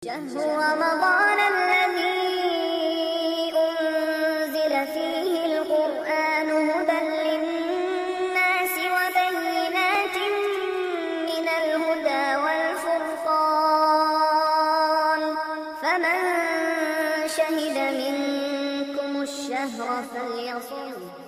شهر رمضان الذي أنزل فيه القرآن هدى للناس وبينات من الهدى والفرقان فمن شهد منكم الشهر فليصم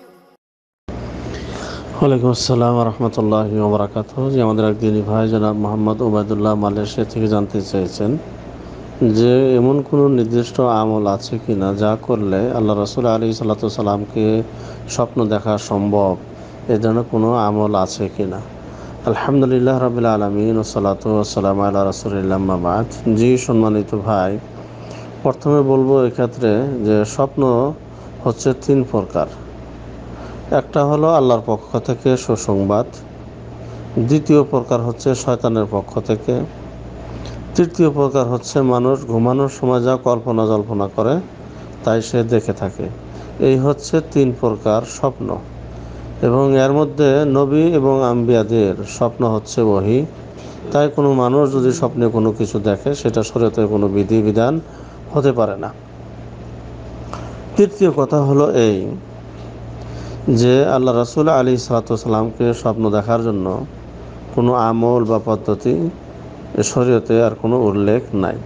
ওয়ালাইকুম আসসালাম রহমতুল্লাহি ওয়া বারাকাতুহু। যে আমাদের একদিনই ভাই জনাব মোহাম্মদ ওবায়দুল্লাহ মালয়েশিয়া থেকে জানতে চেয়েছেন যে এমন কোনো নির্দিষ্ট আমল আছে কিনা যা করলে আল্লাহ রাসূল আলাইহিস সালাতু ওয়াস সালামকে স্বপ্ন দেখা সম্ভব, এ ধরনের কোনো আমল আছে কিনা। আলহামদুলিল্লাহ রাব্বিল আলামিন ওয়াসসালাতু ওয়াসসালামু আলা রাসূলিল্লাহ আম্মা বা'দ। জি সম্মানিত ভাই, প্রথমে বলবো এক্ষেত্রে যে স্বপ্ন হচ্ছে তিন প্রকার। একটা হলো আল্লাহর পক্ষ থেকে সুসংবাদ, দ্বিতীয় প্রকার হচ্ছে শয়তানের পক্ষ থেকে, তৃতীয় প্রকার হচ্ছে মানুষ ঘুমানোর সময় যা কল্পনা জল্পনা করে তাই সে দেখে থাকে। এই হচ্ছে তিন প্রকার স্বপ্ন, এবং এর মধ্যে নবী এবং আম্বিয়াদের স্বপ্ন হচ্ছে ওহী। তাই কোনো মানুষ যদি স্বপ্নে কোনো কিছু দেখে সেটা শরীয়তের কোনো বিধিবিধান হতে পারে না। তৃতীয় কথা হলো এই যে আল্লাহ রাসূল আলাইহিস সালাতু ওয়াস সালামকে স্বপ্ন দেখার জন্য কোনো আমল বা পদ্ধতি শরীয়তে আর কোনো উল্লেখ নাই।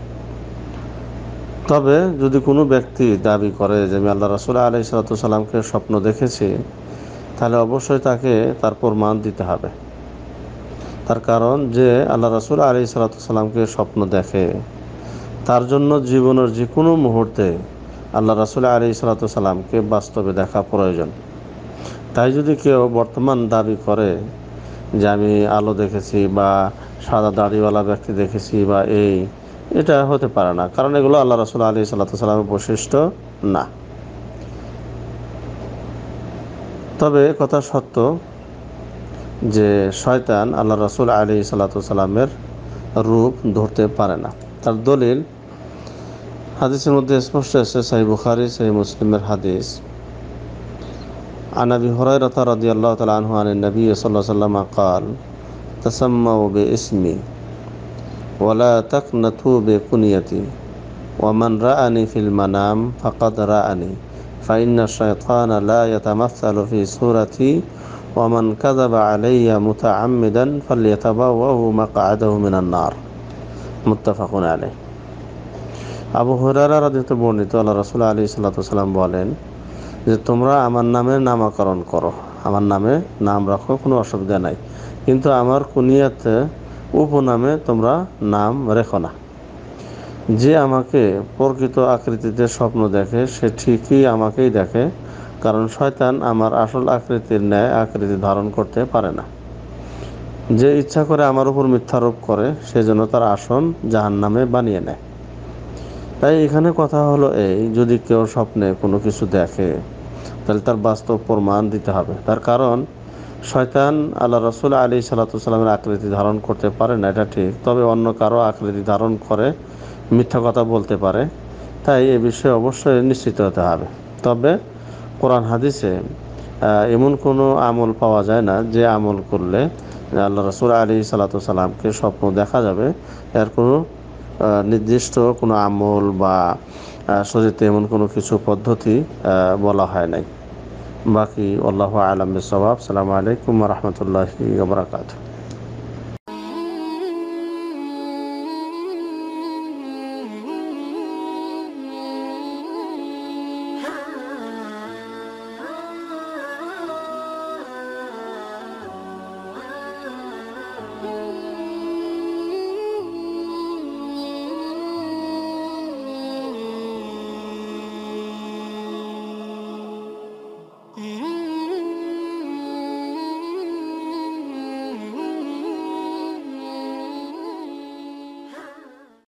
তবে যদি কোনো ব্যক্তি দাবি করে যে আমি আল্লাহ রাসূল আলাইহিস সালাতু ওয়াস সালামকে স্বপ্ন দেখেছি, তাহলে অবশ্যই তাকে তার প্রমাণ দিতে হবে। তার কারণ যে আল্লাহ রাসূল আলাইহিস সালাতু ওয়াস সালামকে স্বপ্ন দেখে, তার জন্য জীবনের যে কোনো মুহূর্তে আল্লাহ রাসূল আলাইহিস সালাতু ওয়াস সালামকে বাস্তবে দেখা প্রয়োজন। তাই যদি কেউ বর্তমান দাবি করে যে আমি আলো দেখেছি বা সাদা দাড়িওয়ালা ব্যক্তি দেখেছি বা এটা হতে পারে না, কারণ এগুলো আল্লাহ রাসূল আলাইহিস সালাতু ওয়াস সালামের বৈশিষ্ট্য না। তবে কথা সত্য যে শয়তান আল্লাহ রাসূল আলাইহিস সালাতু ওয়াস সালামের রূপ ধরতে পারে না। তার দলিল হাদিসের মধ্যে স্পষ্ট আছে, সহিহ বুখারী সহিহ মুসলিমের হাদিস। عن أبي هريرة رضي الله تعالى عنه عن النبي صلى الله عليه وسلم قال تسموا باسمي ولا تقنطوا بكنيتي ومن رآني في المنام فقد رآني فإن الشيطان لا يتمثل في صورتي ومن كذب علي متعمدا فليتبوأ مقعده من النار متفق عليه। আবু হুরায়রা রাদিয়াল্লাহু বর্ণিত আল্লাহ রাসূল আলাইহিস সালাতু ওয়াস সালাম বলেন যে তোমরা আমার নামে নামকরণ করো, আমার নামে নাম রাখো, কোনো অসুবিধা নাই, কিন্তু আমার কুনিয়াতে উপনামে তোমরা নাম রেখো না। যে আমাকে প্রকৃত আকৃতিতে স্বপ্ন দেখে সে ঠিকই আমাকেই দেখে, কারণ শয়তান আমার আসল আকৃতির ন্যায় আকৃতি ধারণ করতে পারে না। যে ইচ্ছা করে আমার উপর মিথ্যারোপ করে সেজন্য তার আসন জাহান্নামে বানিয়ে নেয়। তাই এখানে কথা হলো এই, যদি কেউ স্বপ্নে কোনো কিছু দেখে তাহলে তার বাস্তব প্রমাণ দিতে হবে। তার কারণ শয়তান আল্লাহ রাসূল আলাইহিস সালাতু ওয়াস সালামের আকৃতি ধারণ করতে পারে না, এটা ঠিক, তবে অন্য কারো আকৃতি ধারণ করে মিথ্যা কথা বলতে পারে। তাই এ বিষয়ে অবশ্যই নিশ্চিত হতে হবে। তবে কোরআন হাদিসে এমন কোনো আমল পাওয়া যায় না যে আমল করলে আল্লাহ রাসূল আলাইহিস সালাতু ওয়াস সালামকে স্বপ্ন দেখা যাবে। এর কোনো নির্দিষ্ট কোনো আমল বা শরীয়তে এমন কোনো কিছু পদ্ধতি বলা হয় নাই। বাকি আল্লাহু আ'লাম বিস-সাওয়াব। আসসালামু আলাইকুম ওয়া রাহমাতুল্লাহি ওয়া বারাকাতুহু।